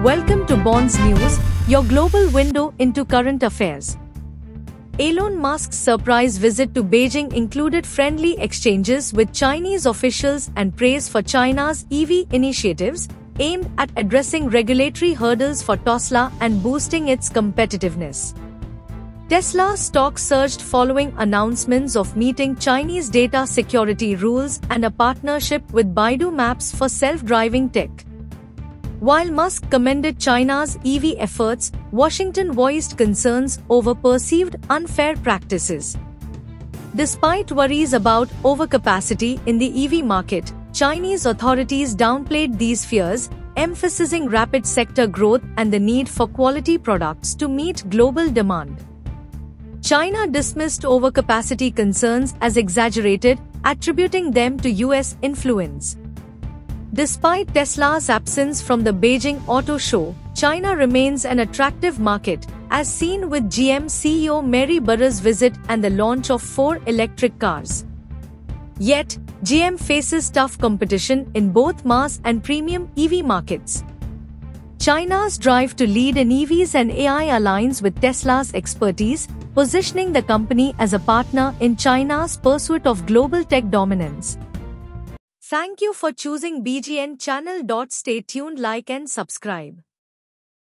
Welcome to Bonds News, your global window into current affairs. Elon Musk's surprise visit to Beijing included friendly exchanges with Chinese officials and praise for China's EV initiatives, aimed at addressing regulatory hurdles for Tesla and boosting its competitiveness. Tesla stock surged following announcements of meeting Chinese data security rules and a partnership with Baidu Maps for self-driving tech. While Musk commended China's EV efforts, Washington voiced concerns over perceived unfair practices. Despite worries about overcapacity in the EV market, Chinese authorities downplayed these fears, emphasizing rapid sector growth and the need for quality products to meet global demand. China dismissed overcapacity concerns as exaggerated, attributing them to US influence. Despite Tesla's absence from the Beijing Auto Show, China remains an attractive market, as seen with GM CEO Mary Barra's visit and the launch of 4 electric cars. Yet, GM faces tough competition in both mass and premium EV markets. China's drive to lead in EVs and AI aligns with Tesla's expertise, positioning the company as a partner in China's pursuit of global tech dominance. Thank you for choosing BGN channel. Stay tuned, like and subscribe.